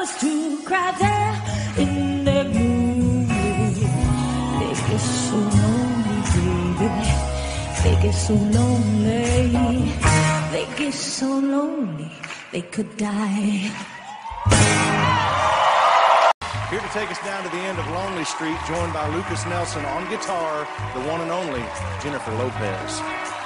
lovers to cry there in their gloom. They get so lonely, baby. They get so lonely. They get so lonely, they could die. Here to take us down to the end of Lonely Street, joined by Lucas Nelson on guitar, the one and only Jennifer Lopez.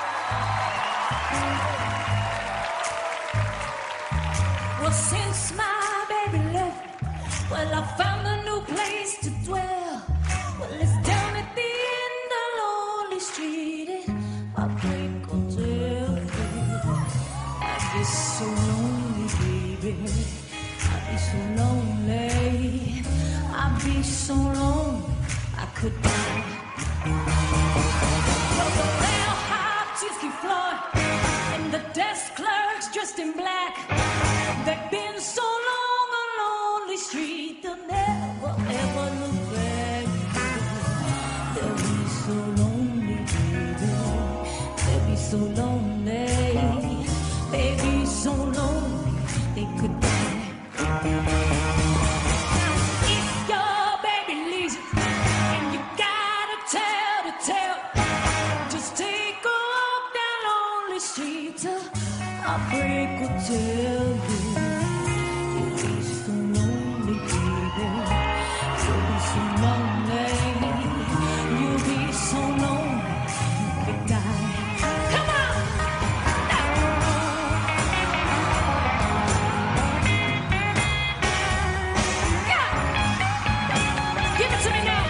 Well, since my baby left, well, I found a new place to dwell. Well, it's down at the end of Lonely Street at Heartbreak Hotel. I get so lonely, baby. I be so lonely. I be so lonely, I could die. Well, the rail hot gypsy floor and the desk clerks dressed in black. They've been so long on Lonely Street, they'll never ever look back. They'll be so lonely, baby. They'll be so lonely. They'll be so lonely, they could die. If your baby leaves you and you got a tale to tell, just take a walk down Lonely Street to Heartbreak Hotel. You'll be so lonely, baby. You'll be so lonely. You'll be so lonely, you could die. Come on! Give it to me now.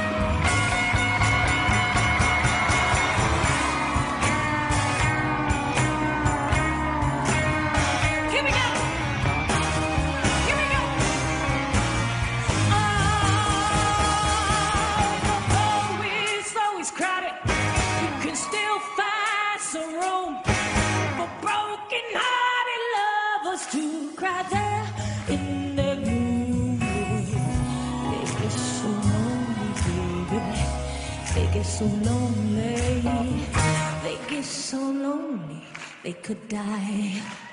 Here we go. Here we go. Although it's always crowded, you can still find some room for broken-hearted lovers to cry there in their gloom. They get so lonely, baby. They get so lonely. They get so lonely, they could die.